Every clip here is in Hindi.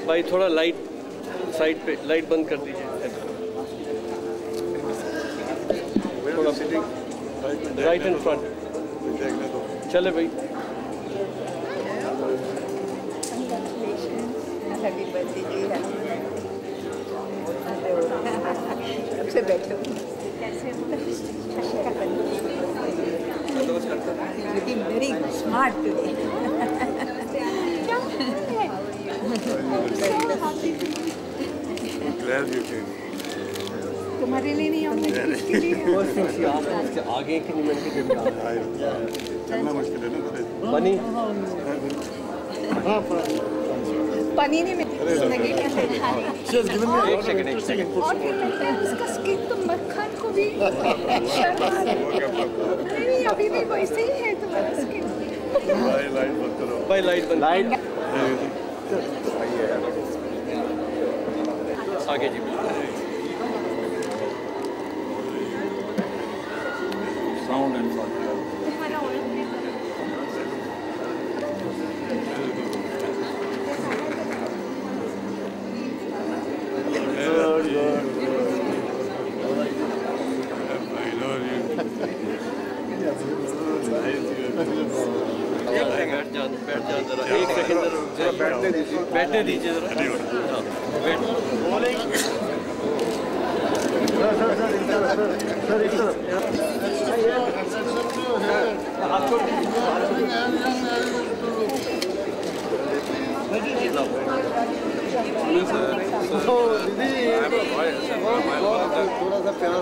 भाई थोड़ा लाइट साइड पे लाइट बंद कर दीजिए। राइट इन फ्रंट चले भाई। सबसे बैठो looking very smart today. Glad you came. तुम्हारे लिए नहीं आऊँगी किसके लिए? आगे की निमन के लिए चलना मुश्किल है ना बनी पनीर में लगी एक सेकंड और फिर लगता है उसका स्किन तो मक्खन को भी नहीं अभी भी वैसे ही है तुम्हारा स्किन। लाइट बंद करो भाई लाइट बंद आगे जी साउंड एंड बैठने दीजिए जरा। थोड़ा सा प्यार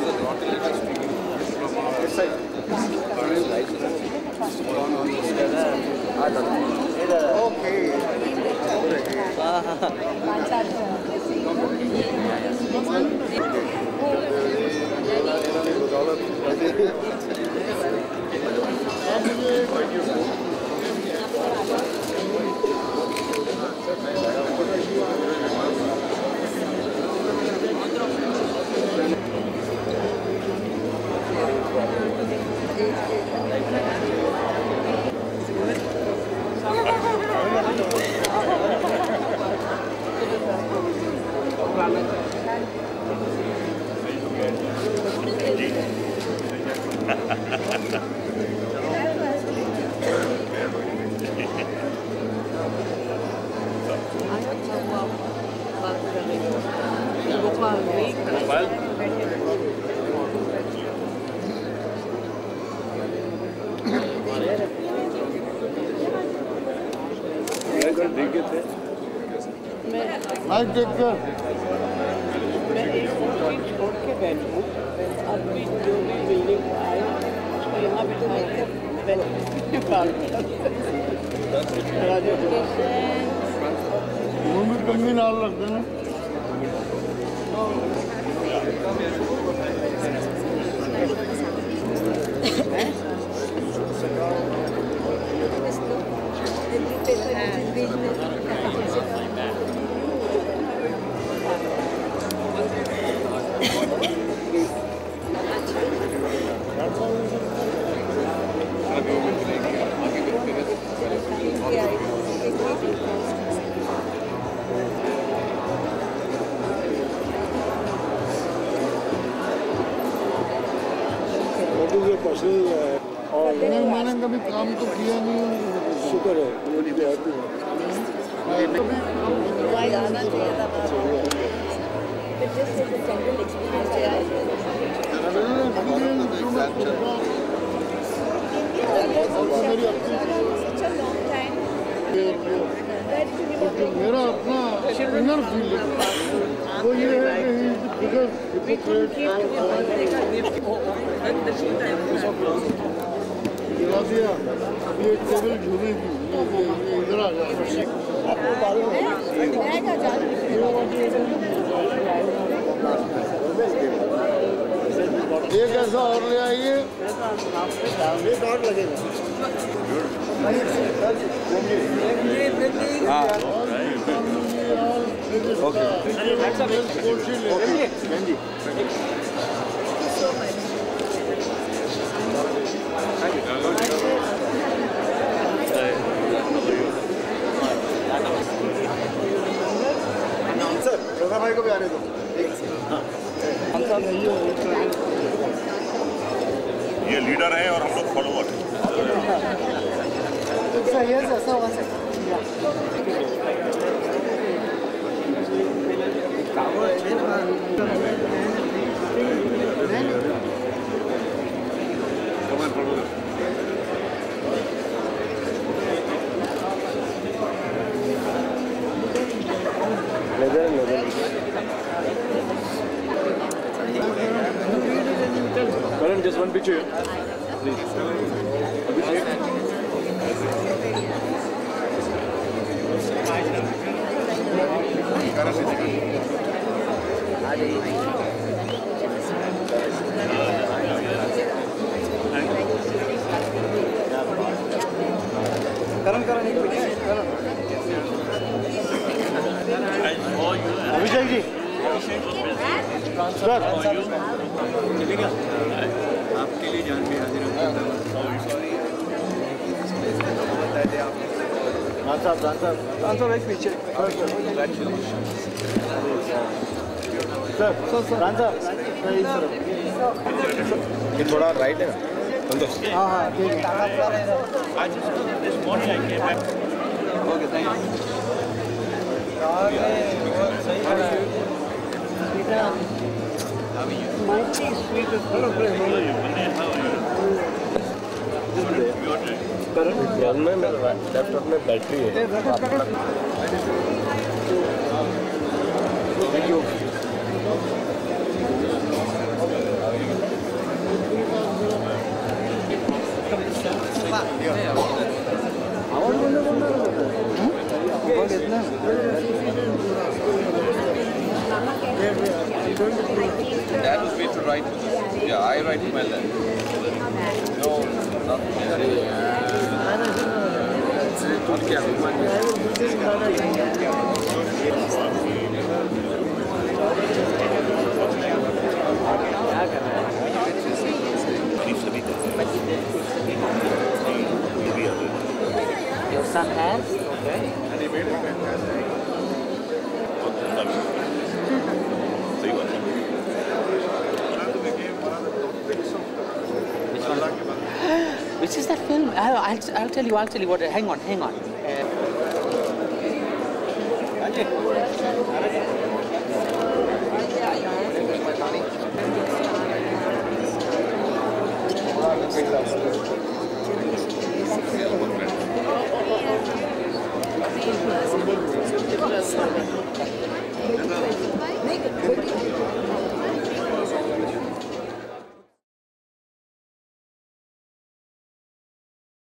मैं एक चीज छोड़ के बैठूं, आदमी जो भी बिल्डिंग आए उसको यहाँ बिठा के मूवी कमी नाल रख देना। और मैंने कभी काम तो किया नहीं, शुक्र है मेरी बेहतर आना चाहिए था मेरा अपना इनर फीलिंग वो ये है कि अभी एक टेबल झूलेगी इधर आ जाए एक ऐसा और ले आइए लगेगा। भाई को भी आने दो। ये लीडर है और हम लोग फॉलोअर हैं। ऐसा हुआ sir. Karan, just one picture. Please. Abhishek. Karan, एक picture. Abhishek ji. Sir. चलेगा? आपके लिए जान भी हाजिर हूँ। आंसर एक पीछे। सर, ये थोड़ा राइट है ना? हाँ, ठीक है। Okay, thank you. Mighty sweet of hello, Prem. Karan में मेरा लैपटॉप में बैटरी है। Thank you. Dad was made to write. Yeah, I write to my dad. No, nothing. Your son has? Okay. Which is that film? I'll tell you what. Hang on.